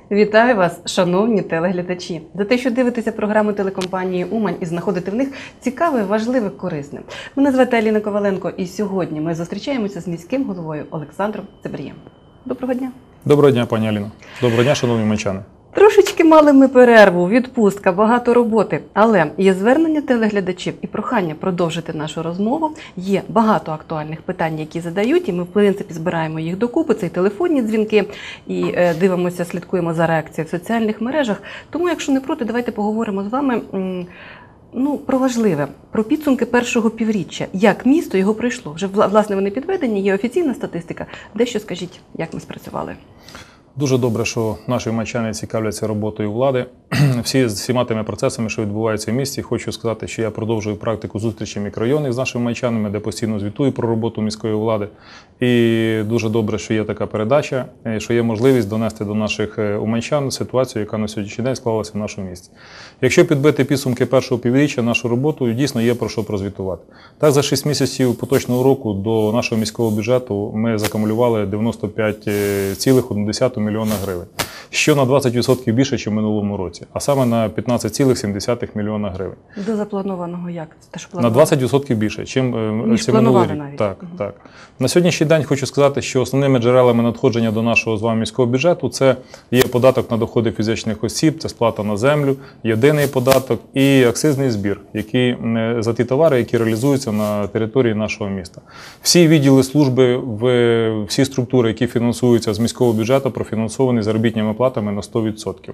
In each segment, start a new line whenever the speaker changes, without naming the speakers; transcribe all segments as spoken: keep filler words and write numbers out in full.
Вітаю вас, шановні телеглядачі, за те, що дивитеся програму телекомпанії «Умань» і знаходите в них цікаве, важливе, корисне. Мене звати Аліна Коваленко, і сьогодні ми зустрічаємося з міським головою Олександром Цибарієм. Доброго дня.
Доброго дня, пані Аліно. Доброго дня, шановні уманчани.
Трошечки мали ми перерву, відпустка, багато роботи, але є звернення телеглядачів і прохання продовжити нашу розмову. Є багато актуальних питань, які задають, і ми, в принципі, збираємо їх докупи, це і телефонні дзвінки, і е, дивимося, слідкуємо за реакцією в соціальних мережах. Тому, якщо не проти, давайте поговоримо з вами м, ну, про важливе, про підсумки першого півріччя. Як місто його пройшло? Вже, власне, вони підведені, є офіційна статистика. Дещо скажіть, як ми спрацювали?
Дуже добре, що наші уманчани цікавляться роботою влади. Всі, з всіма тими процесами, що відбуваються в місті, хочу сказати, що я продовжую практику зустрічей мікрорайонних з нашими уманчанами, де постійно звітую про роботу міської влади. І дуже добре, що є така передача, що є можливість донести до наших уманчан ситуацію, яка на сьогоднішній день склалася в нашому місті. Якщо підбити підсумки першого півріччя, нашу роботу дійсно є про що прозвітувати. Так, за шість місяців поточного року до нашого міського бюджету ми закумулювали дев'яносто п'ять цілих одна десята мільйона гривень, що на двадцять відсотків більше, ніж в минулому році, а саме на п'ятнадцять цілих сім десятих мільйона гривень.
До запланованого як? Те, що
на двадцять відсотків більше, ніж минулий рік.
Навіть.
Так,
угу.
так. На сьогоднішній день хочу сказати, що основними джерелами надходження до нашого з вами міського бюджету це є податок на доходи фізичних осіб, це сплата на землю, єдиний податок і акцизний збір, які, за ті товари, які реалізуються на території нашого міста. Всі відділи служби, всі структури, які фінансуються з міського бюджету, профінансовані заробітними платами на сто відсотків.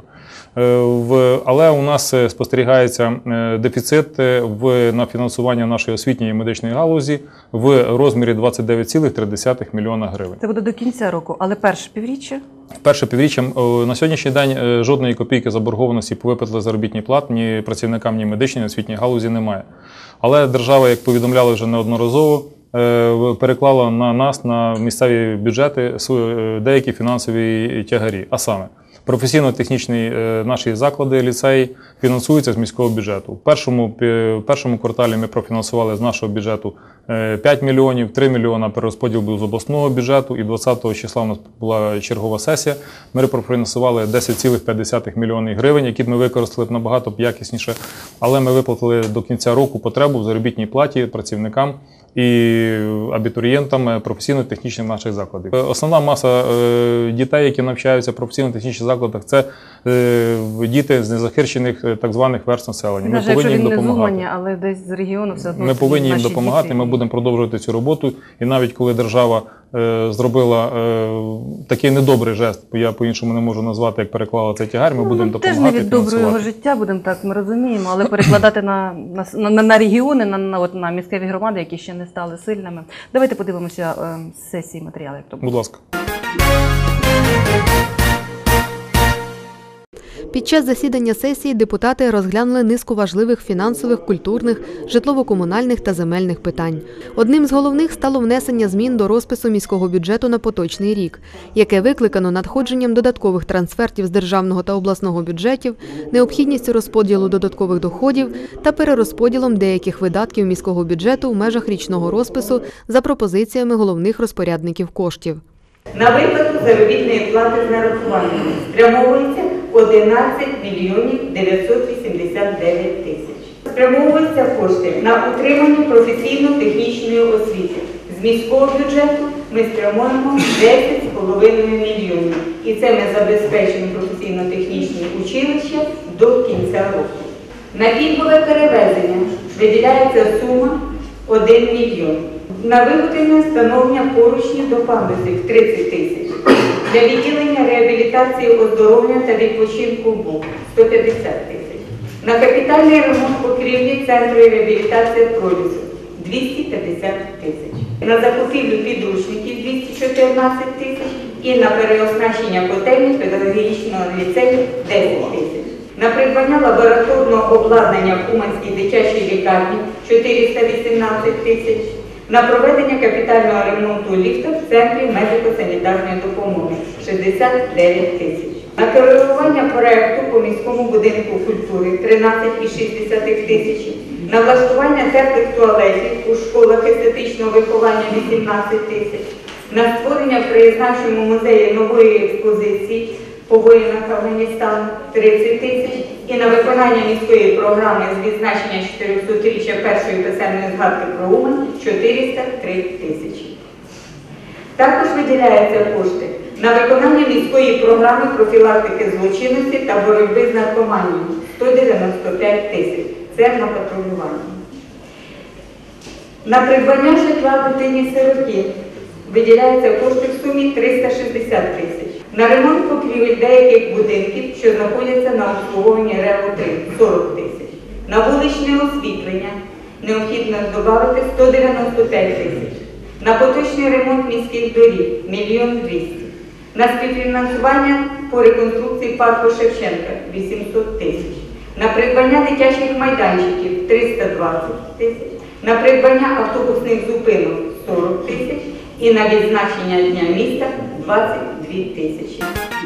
Але у нас спостерігається дефіцит в, на фінансування нашої освітньої і медичної галузі в розмірі двадцять дев'ять цілих три десятих мільйона гривень.
Це буде до кінця року, але перше півріччя?
Перше півріччя на сьогоднішній день жодної копійки заборгованості по виплаті заробітних плат ні працівникам, ні медичній, ні освітньої галузі немає. Але держава, як повідомляли вже неодноразово, переклала на нас, на місцеві бюджети, деякі фінансові тягарі. А саме, професійно-технічні наші заклади, ліцеї фінансуються з міського бюджету. В першому, в першому кварталі ми профінансували з нашого бюджету п'ять мільйонів, три мільйона перерозподіл був з обласного бюджету, і двадцятого числа у нас була чергова сесія. Ми профінансували десять цілих п'ять десятих мільйонів гривень, які ми використали набагато якісніше, але ми виплатили до кінця року потребу в заробітній платі працівникам і абітурієнтам професійно-технічних наших закладів. Основна маса дітей, які навчаються в професійно-технічних закладах, це діти з незахищених так званих верств населення. Ми повинні їм допомагати.
Але десь з регіону все одно.
Ми повинні їм допомагати, ми будемо продовжувати цю роботу. І навіть коли держава е, зробила е, такий недобрий жест, бо я по-іншому не можу назвати, як переклала цей тягар, ми ну, будемо допомагати.
Теж не від доброго життя, будемо так, ми розуміємо, але перекладати на, на, на, на регіони, на, на, от, на місцеві громади, які ще не стали сильними. Давайте подивимося е, з сесії матеріали.
Будь ласка.
Під час засідання сесії депутати розглянули низку важливих фінансових, культурних, житлово-комунальних та земельних питань. Одним з головних стало внесення змін до розпису міського бюджету на поточний рік, яке викликано надходженням додаткових трансфертів з державного та обласного бюджетів, необхідністю розподілу додаткових доходів та перерозподілом деяких видатків міського бюджету в межах річного розпису за пропозиціями головних розпорядників коштів.
На виплату заробітної плати з нарахуваннями спрямовується одинадцять мільйонів дев'ятсот вісімдесят дев'ять тисяч. Спрямовуються кошти на утримання професійно-технічної освіти. З міського бюджету ми спрямуємо десять з половиною мільйонів. І це ми забезпечимо професійно-технічні училища до кінця року. На пільгове перевезення виділяється сума один мільйон. На виготовлення встановлення поручнів до пандусів тридцять тисяч. Для відділення реабілітації, оздоровлення та відпочинку БУ сто п'ятдесят тисяч. На капітальний ремонт покрівлі центру реабілітації пролісу двісті п'ятдесят тисяч. На закупівлю підручників двісті чотирнадцять тисяч і на переоснащення котельні педагогічного ліцею десять тисяч. На придбання лабораторного обладнання в Уманській дитячій лікарні чотириста вісімнадцять тисяч. На проведення капітального ремонту ліфта в центрі медико-санітарної допомоги шістдесят дев'ять тисяч. На керування проєкту по міському будинку культури тринадцять цілих шість десятих тисячі. На влаштування теплих туалетів у школах естетичного виховання вісімнадцять тисяч. На створення в краєзнавчому музеї нової експозиції по воїнах Афганістану тридцять тисяч і на виконання міської програми з відзначення чотирьохсотріччя першої писемної згадки про Умань чотириста три тисячі. Також виділяються кошти на виконання міської програми профілактики злочинності та боротьби з наркоманією сто дев'яносто п'ять тисяч. Це на патрулювання. На придбання житла дитині-сироті виділяються кошти в сумі триста шістдесят тисяч. На ремонт покрівель деяких будинків, що знаходяться на обслуговуванні РЕО три – сорок тисяч. На вуличне освітлення необхідно додати сто дев'яносто п'ять тисяч. На поточний ремонт міських доріг – мільйон двісті. На співфінансування по реконструкції парку Шевченка – вісімсот тисяч. На придбання дитячих майданчиків – триста двадцять тисяч. На придбання автобусних зупинок – сорок тисяч. І на відзначення Дня міста – двадцять дві тисячі.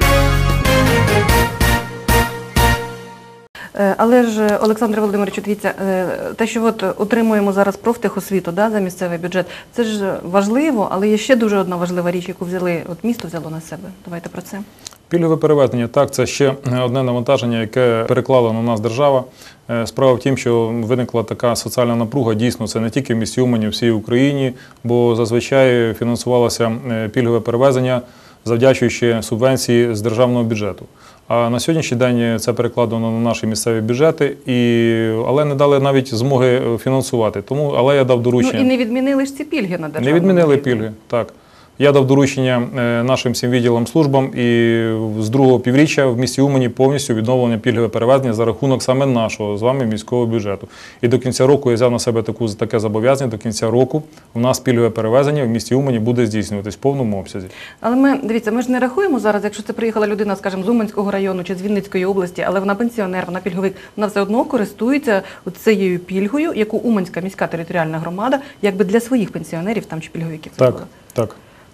Але ж, Олександре Володимировичу, дивіться, те, що от отримуємо зараз профтехосвіту, да, за місцевий бюджет, це ж важливо, але є ще дуже одна важлива річ, яку взяли, от місто взяло на себе. Давайте про це.
Пільгове перевезення, так, це ще одне навантаження, яке переклала на нас держава. Справа в тім, що виникла така соціальна напруга, дійсно, це не тільки в місті Умані, в всій Україні, бо зазвичай фінансувалося пільгове перевезення, завдячуючи субвенції з державного бюджету. А на сьогоднішній день це перекладено на наші місцеві бюджети, і, але не дали навіть змоги фінансувати. Тому, але я дав доручення.
Ну і не відмінили ж ці пільги на державному.
Не відмінили
бюджеті.
пільги, так. Я дав доручення нашим всім відділам службам і з другого півріччя в місті Умані повністю відновлення пільгове перевезення за рахунок саме нашого з вами міського бюджету. І до кінця року я взяв на себе таку, таке зобов'язання, до кінця року у нас пільгове перевезення в місті Умані буде здійснюватись в повному обсязі.
Але ми, дивіться, ми ж не рахуємо зараз, якщо це приїхала людина, скажімо, з Уманського району чи з Вінницької області, але вона пенсіонер, вона пільговик, вона все одно користується цією пільгою, яку Уманська міська територіальна громада якби для своїх пенсіонерів там чи пільговиків
Так,
зробила.
так.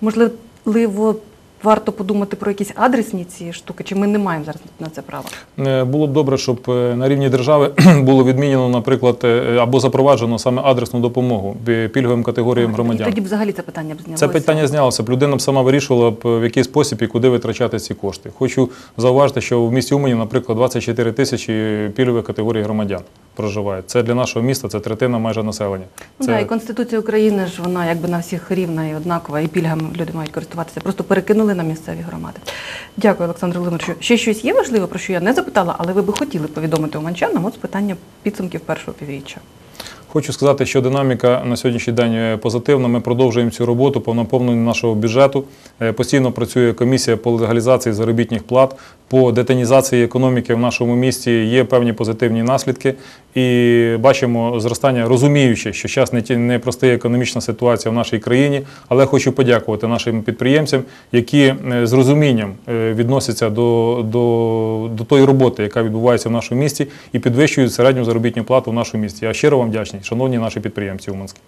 Можливо, варто подумати про якісь адресні ці штуки, чи ми не маємо зараз на це права?
Було б добре, щоб на рівні держави було відмінено, наприклад, або запроваджено саме адресну допомогу пільговим категоріям громадян.
І тоді взагалі це питання б знялося.
Це питання знялося б. Людина б сама вирішувала б, в який спосіб і куди витрачати ці кошти. Хочу зауважити, що в місті Умані, наприклад, двадцять чотири тисячі пільгових категорій громадян проживають. Це для нашого міста, це третина майже населення.
Ну,
це...
да, і Конституція України ж вона якби на всіх рівна і однакова, і пільгами люди мають користуватися. Просто перекинули на місцеві громади. Дякую, Олександр Володимировичу. Ще щось є важливе, про що я не запитала, але ви би хотіли повідомити уманчанам от з питання підсумків першого півріччя.
Хочу сказати, що динаміка на сьогоднішній день позитивна. Ми продовжуємо цю роботу по наповненню нашого бюджету. Постійно працює комісія по легалізації заробітних плат, по детінізації економіки в нашому місті. Є певні позитивні наслідки. І бачимо зростання, розуміючи, що зараз не проста економічна ситуація в нашій країні, але хочу подякувати нашим підприємцям, які з розумінням відносяться до, до, до тої роботи, яка відбувається в нашому місті, і підвищують середню заробітну плату в нашому місті. Я щиро вам вдячний, шановні наші підприємці уманські.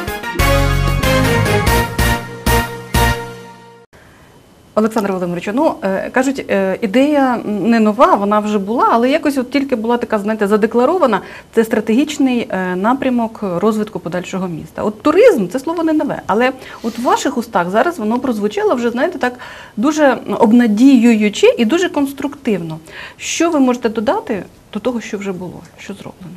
Олександр Володимирович, ну, е, кажуть, е, ідея не нова, вона вже була, але якось от тільки була така, знаєте, задекларована. Це стратегічний е, напрямок розвитку подальшого міста. От туризм – це слово не нове, але от в ваших устах зараз воно прозвучало вже, знаєте, так дуже обнадіюючи і дуже конструктивно. Що ви можете додати до того, що вже було, що зроблено?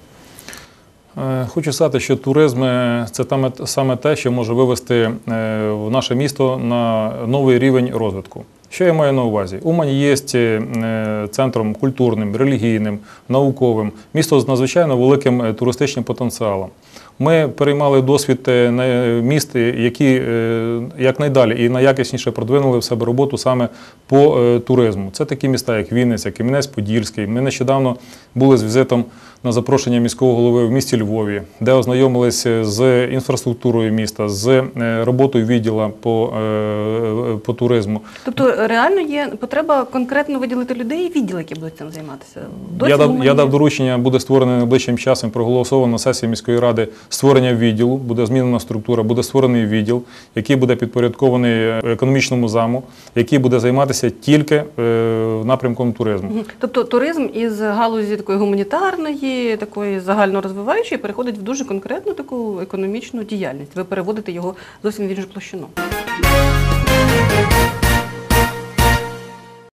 Хочу сказати, що туризм – це саме те, що може вивести наше місто на новий рівень розвитку. Що я маю на увазі? Умань є центром культурним, релігійним, науковим, місто з надзвичайно великим туристичним потенціалом. Ми переймали досвід міст, які якнайдалі і найякісніше продвинули в себе роботу саме по туризму. Це такі міста, як Вінниця, Кам'янець-Подільський. Ми нещодавно були з візитом на запрошення міського голови в місті Львові, де ознайомилися з інфраструктурою міста, з роботою відділу по, по туризму.
Тобто реально є потреба конкретно виділити людей і відділ, які будуть цим займатися?
Я дав, я дав доручення, буде створений найближчим часом, проголосовано на сесії міської ради створення відділу, буде змінена структура, буде створений відділ, який буде підпорядкований економічному заму, який буде займатися тільки напрямком туризму.
Тобто туризм із галузі такої гуманітарної, такої загальнорозвиваючої переходить в дуже конкретну таку економічну діяльність. Ви переводите його зовсім в іншу площину.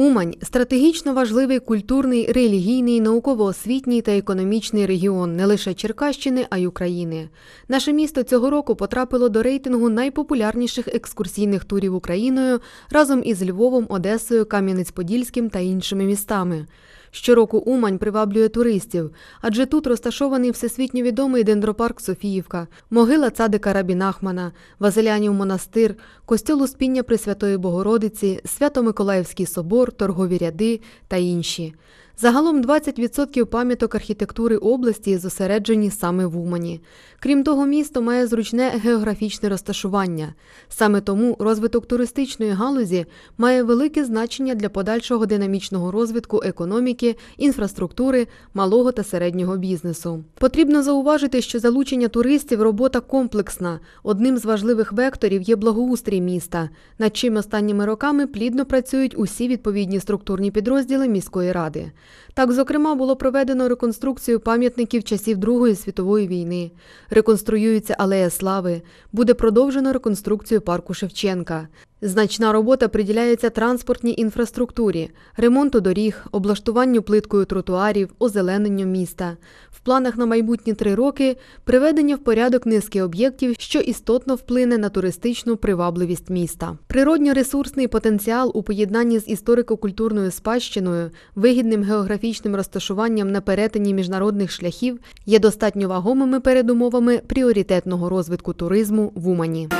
Умань – стратегічно важливий культурний, релігійний, науково-освітній та економічний регіон не лише Черкащини, а й України. Наше місто цього року потрапило до рейтингу найпопулярніших екскурсійних турів Україною разом із Львовом, Одесою, Кам'янець-Подільським та іншими містами. Щороку Умань приваблює туристів, адже тут розташований всесвітньо відомий дендропарк Софіївка, могила цадика Рабі Нахмана, Василянів монастир, костьол Успіння Пресвятої Богородиці, Свято-Миколаївський собор, торгові ряди та інші. Загалом двадцять відсотків пам'яток архітектури області зосереджені саме в Умані. Крім того, місто має зручне географічне розташування. Саме тому розвиток туристичної галузі має велике значення для подальшого динамічного розвитку економіки, інфраструктури, малого та середнього бізнесу. Потрібно зауважити, що залучення туристів – робота комплексна. Одним з важливих векторів є благоустрій міста, над чим останніми роками плідно працюють усі відповідні структурні підрозділи міської ради. Так, зокрема, було проведено реконструкцію пам'ятників часів Другої світової війни. Реконструюється Алея Слави. Буде продовжено реконструкцію парку Шевченка. Значна робота приділяється транспортній інфраструктурі, ремонту доріг, облаштуванню плиткою тротуарів, озелененню міста. В планах на майбутні три роки – приведення в порядок низки об'єктів, що істотно вплине на туристичну привабливість міста. Природньо-ресурсний потенціал у поєднанні з історико-культурною спадщиною, вигідним географічним розташуванням на перетині міжнародних шляхів є достатньо вагомими передумовами пріоритетного розвитку туризму в Умані.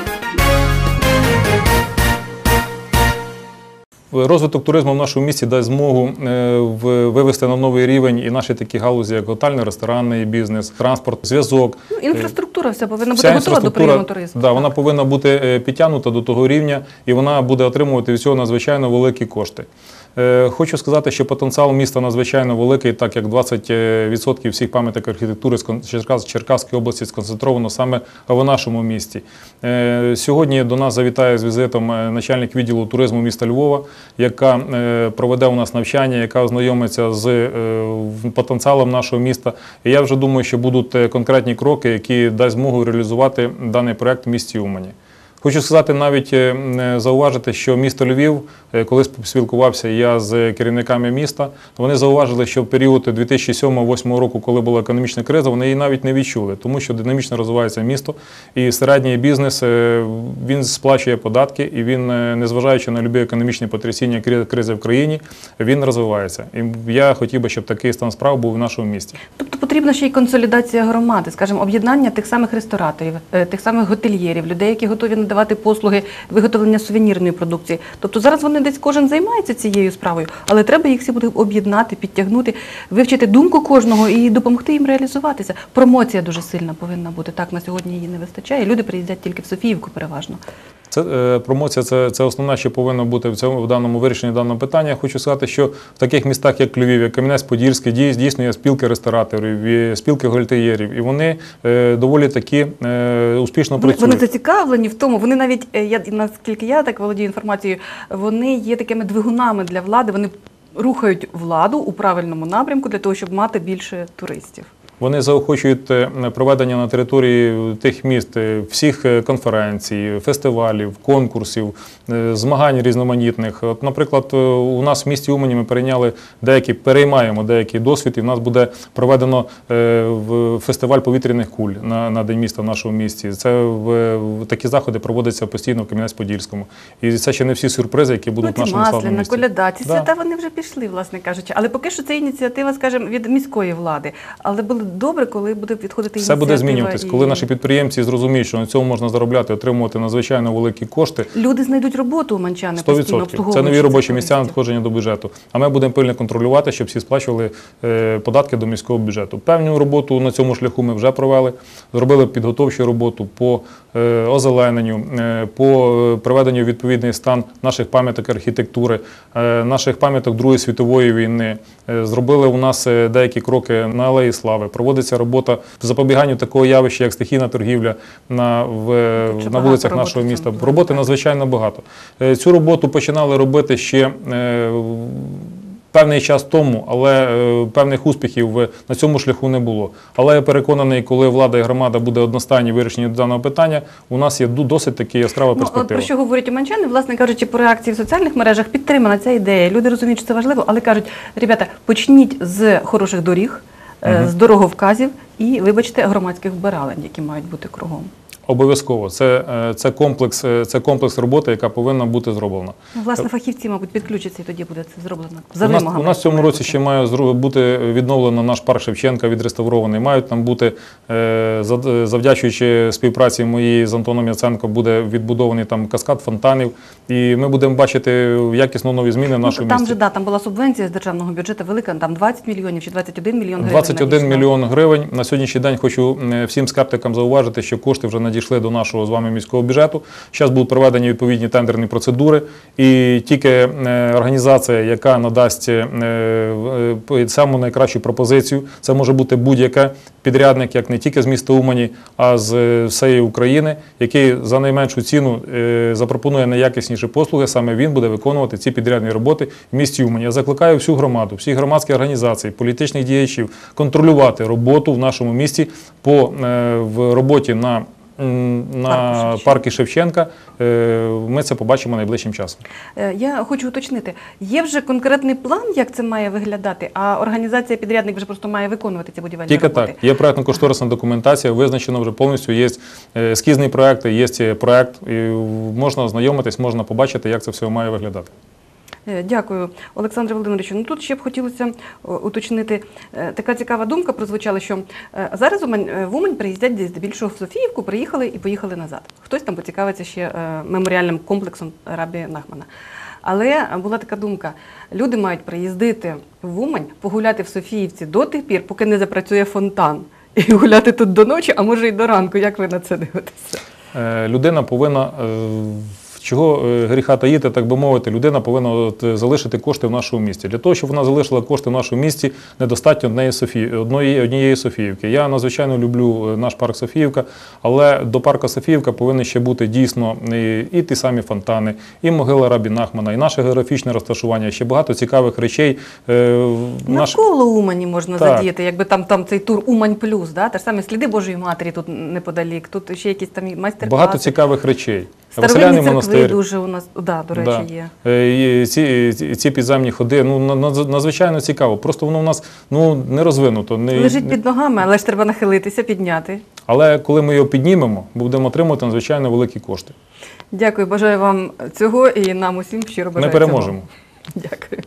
Розвиток туризму в нашому місті дасть змогу вивести на новий рівень і наші такі галузі, як готельний, ресторанний бізнес, транспорт, зв'язок.
Ну, інфраструктура вся повинна
Вся
бути готова до прийому туризму.
Да, вона повинна бути підтягнута до того рівня, і вона буде отримувати від цього надзвичайно великі кошти. Хочу сказати, що потенціал міста надзвичайно великий, так як двадцять відсотків всіх пам'яток архітектури з Черкаської області сконцентровано саме в нашому місті. Сьогодні до нас завітає з візитом начальник відділу туризму міста Львова, яка проведе у нас навчання, яка ознайомиться з потенціалом нашого міста. І я вже думаю, що будуть конкретні кроки, які дасть змогу реалізувати даний проєкт в місті Умані. Хочу сказати, навіть зауважити, що місто Львів, коли спілкувався я з керівниками міста, вони зауважили, що в період дві тисячі сьомого - дві тисячі восьмого року, коли була економічна криза, вони її навіть не відчули, тому що динамічно розвивається місто, і середній бізнес, він сплачує податки, і він, незважаючи на любі економічні потрясіння, кризи в країні, він розвивається. І я хотів би, щоб такий стан справ був в нашому місті.
Тобто потрібна ще й консолідація громади, скажімо, об'єднання тих самих рестораторів, тих самих готельєрів, людей, які готові надавати послуги виготовлення сувенірної продукції. Тобто зараз вони десь кожен займається цією справою, але треба їх всі буде об'єднати, підтягнути, вивчити думку кожного і допомогти їм реалізуватися. Промоція дуже сильна повинна бути. Так, на сьогодні її не вистачає. Люди приїздять тільки в Софіївку переважно.
Це, е, промоція це, це основне, що повинно бути в цьому в даному вирішенні даного питання. Я хочу сказати, що в таких містах, як Львів, як Кам'янець-Подільський, дійсно є спілки рестораторів, є спілки готельєрів, і вони е, доволі такі е, успішно
Вони,
працюють.
вони зацікавлені в тому, вони навіть, я, наскільки я так володію інформацією, вони є такими двигунами для влади, вони рухають владу у правильному напрямку для того, щоб мати більше туристів.
Вони заохочують проведення на території тих міст всіх конференцій, фестивалів, конкурсів, змагань різноманітних. От, наприклад, у нас в місті Умані ми перейняли деякі, переймаємо деякий досвід, і в нас буде проведено фестиваль повітряних куль на, на День міста в нашому місті. Це в, в такі заходи проводяться постійно в Кам'янець-Подільському. І це ще не всі сюрпризи, які будуть
ну,
в нашому славному місті.
Коляда, ці
да.
свята вони вже пішли, власне кажучи. Але поки що це ініціатива, скажімо, від міської влади. Але було добре, коли буде відходити ініціатива.
Все буде змінюватись.
І...
Коли наші підприємці зрозуміють, що на цьому можна заробляти, отримувати надзвичайно великі кошти.
Люди знайдуть роботу у манчани
сто відсотків.
постійно обслуговуючи.
Це нові робочі місця, надходження до бюджету. А ми будемо пильно контролювати, щоб всі сплачували е, податки до міського бюджету. Певну роботу на цьому шляху ми вже провели. Зробили підготовчу роботу по е, озелененню, е, по приведенню в відповідний стан наших пам'яток архітектури, е, наших пам'яток Другої світової війни. Е, зробили у нас деякі кроки на Алеї Слави. Проводиться робота по запобіганню такого явища, як стихійна торгівля на, в, на вулицях нашого міста. Роботи надзвичайно багато. Цю роботу починали робити ще певний час тому, але е, певних успіхів в- на цьому шляху не було. Але я переконаний, коли влада і громада буде одностайні в вирішенні даного питання, у нас є ду- досить таки яскрава
Ну, от
перспектива.
про що говорять уманчани, власне кажучи, по реакції в соціальних мережах підтримана ця ідея. Люди розуміють, що це важливо, але кажуть, ребята, почніть з хороших доріг, е, з дороговказів і, вибачте, громадських вбиралень, які мають бути кругом.
Обов'язково. Це, е, це, комплекс, е, це комплекс роботи, яка повинна бути зроблена.
Ну, власне, фахівці, мабуть, підключаться і тоді буде це зроблено. За
У нас,
вимогами.
у нас в цьому році ще має зру- бути відновлено наш парк Шевченка, відреставрований. Мають там бути, е, зав- завдячуючи співпраці моїй з Антоном Яценко, буде відбудований там каскад фонтанів. І ми будемо бачити якісно нові зміни в
Ну,
нашому
там
місті.
же, да, там була субвенція з державного бюджету велика, там двадцять мільйонів чи двадцять один мільйон гривень.
двадцять один
надійшло.
мільйон гривень. На сьогоднішній день хочу е, всім скептикам зауважити, що кошти вже надійшли до нашого з вами міського бюджету. Зараз будуть проведені відповідні тендерні процедури. І тільки е, організація, яка надасть е, е, саму найкращу пропозицію, це може бути будь-яка підрядник, як не тільки з міста Умані, а з е, всієї України, який за найменшу ціну е, запропонує найякісніші послуги, саме він буде виконувати ці підрядні роботи в місті Умані. Я закликаю всю громаду, всі громадські організації, політичних діячів контролювати роботу в нашому місті по е, в роботі на, м, на
Парку Шевченка.
парки Шевченка. Е, Ми це побачимо найближчим часом.
Е, Я хочу уточнити, є вже конкретний план, як це має виглядати, а організація підрядник вже просто має виконувати ці будівельні
Тільки
роботи?
так. Є проєктно-кошторисна документація, визначено вже повністю, є е, ескізний проєкт, є проєкт, і можна ознайомитись, можна побачити, як це все має виглядати.
Е, Дякую, Олександре Володимировичу. Ну тут ще б хотілося о, уточнити, е, така цікава думка прозвучала, що е, зараз Умань- е, в Умань приїздять десь здебільшого в Софіївку, приїхали і поїхали назад. Хтось там поцікавиться ще е, меморіальним комплексом Рабі Нахмана. Але була така думка, люди мають приїздити в Умань, погуляти в Софіївці до тих пір, поки не запрацює фонтан. І гуляти тут до ночі, а може й до ранку. Як ви на це дивитеся?
Е, Людина повинна, е, чого е, гріха таїти, так би мовити, людина повинна от, е, залишити кошти в нашому місті. Для того, щоб вона залишила кошти в нашому місті, недостатньо однієї, Софі... одної, однієї Софіївки. Я надзвичайно люблю е, наш парк Софіївка, але до парка Софіївка повинні ще бути дійсно і, і ті самі фонтани, і могила Рабі Нахмана, і наше географічне розташування, ще багато цікавих речей. Е, наш...
Навколо Умані можна
Так.
задіяти, якби там, там цей тур Умань плюс, да? Те ж саме сліди Божої Матері тут неподалік, тут ще якісь там майстер-класи.
Багато цікавих речей.
Старовинні
Василяний
церкви
монастир.
дуже у нас, да, до речі,
Да.
є.
Е, і Ці, ці- ці підземні ходи, ну, на- на- надзвичайно цікаво. Просто воно у нас ну, не розвинуто. Не,
Лежить під ногами, але ж треба нахилитися, підняти.
Але коли ми його піднімемо, будемо отримувати надзвичайно великі кошти.
Дякую, бажаю вам цього і нам усім щиро бажаю
Ми переможемо.
цього. Дякую.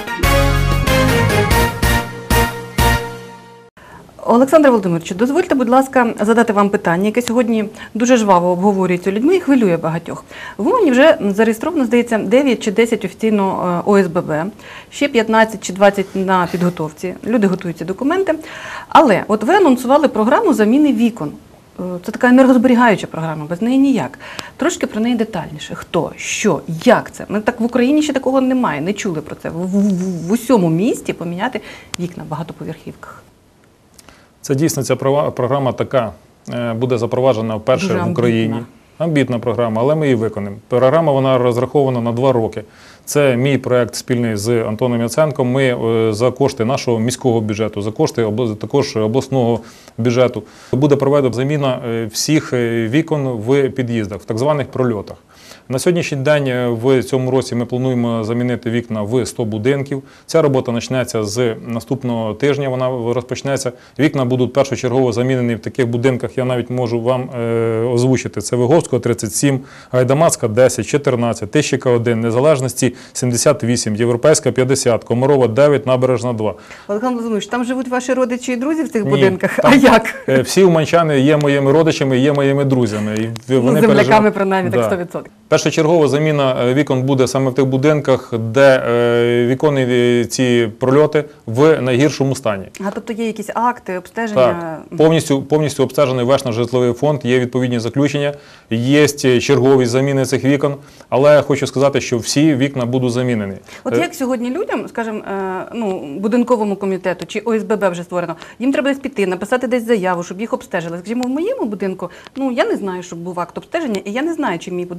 Олександре Володимировичу, дозвольте, будь ласка, задати вам питання, яке сьогодні дуже жваво обговорюється людьми і хвилює багатьох. В Умані вже зареєстровано, здається, дев'ять чи десять офіційно е, О С Б Б, ще п'ятнадцять чи двадцять на підготовці. Люди готують ці документи. Але от ви анонсували програму заміни вікон. Е, Це така енергозберігаюча програма, без неї ніяк. Трошки про неї детальніше. Хто, що, як це? Ми так в Україні ще такого немає, не чули про це. В, в, в, в усьому місті поміняти вікна в багатоповерхівках.
Це дійсно ця права- програма така е, буде запроваджена вперше
Дуже
в Україні.
амбітна.
Амбітна програма, але ми її виконаємо. Програма вона розрахована на два роки. Це мій проект спільний з Антоном Яценком. Ми е, за кошти нашого міського бюджету, за кошти обла- також обласного бюджету буде проведена заміна е, всіх е, вікон в під'їздах, в так званих прольотах. На сьогоднішній день е, в цьому році ми плануємо замінити вікна в сто будинків. Ця робота почнеться з наступного тижня, вона розпочнеться. Вікна будуть першочергово замінені в таких будинках, я навіть можу вам е, озвучити. Це Виговського тридцять сім, Гайдамацька десять, чотирнадцять, Тищика один, Незалежності сімдесят вісім, Європейська п'ятдесят, Комарова дев'ять, Набережна два.
Олександр Володимирович, там живуть ваші родичі і друзі в цих
Ні,
будинках?
там,
А як?
е, Всі уманчани є моїми родичами, є моїми друзями. І
Ну,
вони
земляками,
пережив-
принаймні, так
Да.
сто відсотків.
Першочергова заміна е, вікон буде саме в тих будинках, де е, віконні е, ці прольоти в найгіршому стані.
А тобто є якісь акти, обстеження?
Так, повністю, повністю обстежений весь наш житловий фонд, є відповідні заключення, є чергові заміни цих вікон, але я хочу сказати, що всі вікна будуть замінені.
От
Е,
як сьогодні людям, скажімо, е, ну, будинковому комітету чи О С Б Б вже створено, їм треба десь піти, написати десь заяву, щоб їх обстежили. Скажімо, в моєму будинку, ну, я не знаю, щоб був акт обстеження, і я не знаю, чи мій будинок є в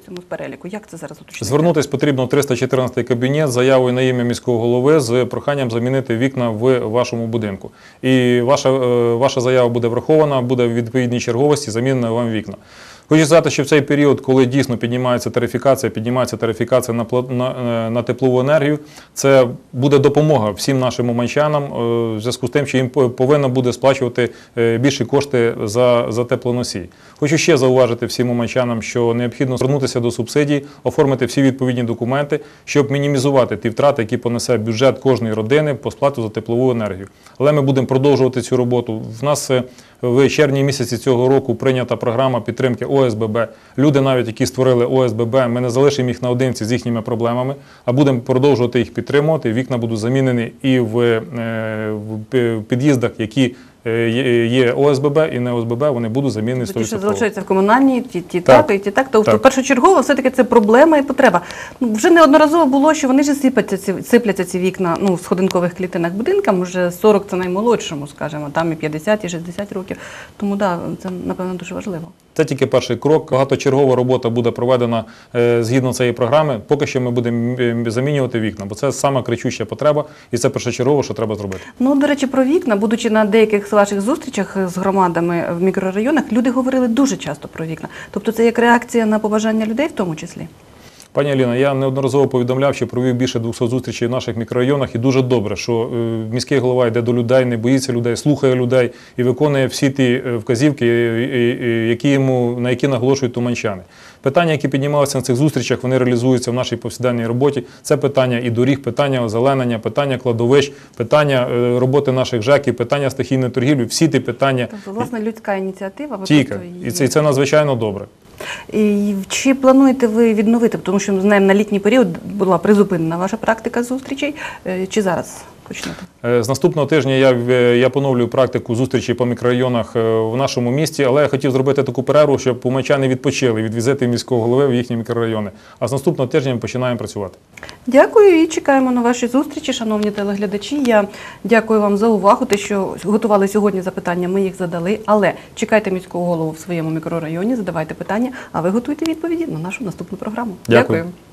цьому переліку. Як це зараз уточнити?
Звернутись потрібно в триста чотирнадцятий кабінет з заявою на ім'я міського голови з проханням замінити вікна в вашому будинку. І ваша, е, ваша заява буде врахована, буде в відповідній черговості замінено вам вікна. Хочу сказати, що в цей період, коли дійсно піднімається тарифікація, піднімається тарифікація на, на, на теплову енергію, це буде допомога всім нашим уманчанам в зв'язку з тим, що їм повинно буде сплачувати більші кошти за, за теплоносій. Хочу ще зауважити всім уманчанам, що необхідно звернутися до субсидій, оформити всі відповідні документи, щоб мінімізувати ті втрати, які понесе бюджет кожної родини по сплату за теплову енергію. Але ми будемо продовжувати цю роботу. В нас в червні місяці цього року прийнята програма підтримки О С Б Б. Люди навіть, які створили О С Б Б, ми не залишимо їх наодинці з їхніми проблемами, а будемо продовжувати їх підтримувати. Вікна будуть замінені і в, в під'їздах, які є О С Б Б і не О С Б Б, вони будуть замінені сто відсотків.
Ті, що залишаються в комунальній, ті, ті
так,
так, і ті так. Тобто,
так.
першочергово, все-таки це проблема і потреба. Ну, вже неодноразово було, що вони ж сипляться ці, сипляться ці вікна ну, в сходинкових клітинах будинкам, вже сорок це наймолодшому, скажімо, там і п'ятдесят, і шістдесят років. Тому, так, да, це, напевно, дуже важливо.
Це тільки перший крок. Багаточергова робота буде проведена е, згідно цієї програми. Поки що ми будемо замінювати вікна, бо це сама кричуща потреба, і це першочергово, що треба зробити.
Ну, до речі, про вікна, будучи на деяких ваших зустрічах з громадами в мікрорайонах, люди говорили дуже часто про вікна. Тобто це як реакція на побажання людей в тому числі?
Пані Аліна, я неодноразово повідомляв, що провів більше двохсот зустрічей в наших мікрорайонах, і дуже добре, що міський голова йде до людей, не боїться людей, слухає людей і виконує всі ті вказівки, які йому, на які наголошують уманчани. Питання, які піднімалися на цих зустрічах, вони реалізуються в нашій повсякденній роботі. Це питання і доріг, питання озеленення, питання кладовищ, питання роботи наших ЖЕКів, питання стихійної торгівлі, всі ті питання.
Тобто, власне, людська ініціатива.
Тільки. І це, і це надзвичайно добре.
І чи плануєте ви відновити, тому що ми знаємо, на літній період була призупинена ваша практика зустрічей, чи зараз почнете?
З наступного тижня я, я поновлюю практику зустрічей по мікрорайонах в нашому місті, але я хотів зробити таку перерву, щоб уманчани відпочили від візиту міського голови в їхні мікрорайони. А з наступного тижня ми починаємо працювати.
Дякую і чекаємо на ваші зустрічі, шановні телеглядачі. Я дякую вам за увагу, те, що готували сьогодні запитання, ми їх задали, але чекайте міського голову в своєму мікрорайоні, задавайте питання, а ви готуйте відповіді на нашу наступну програму.
Дякую.
Дякую.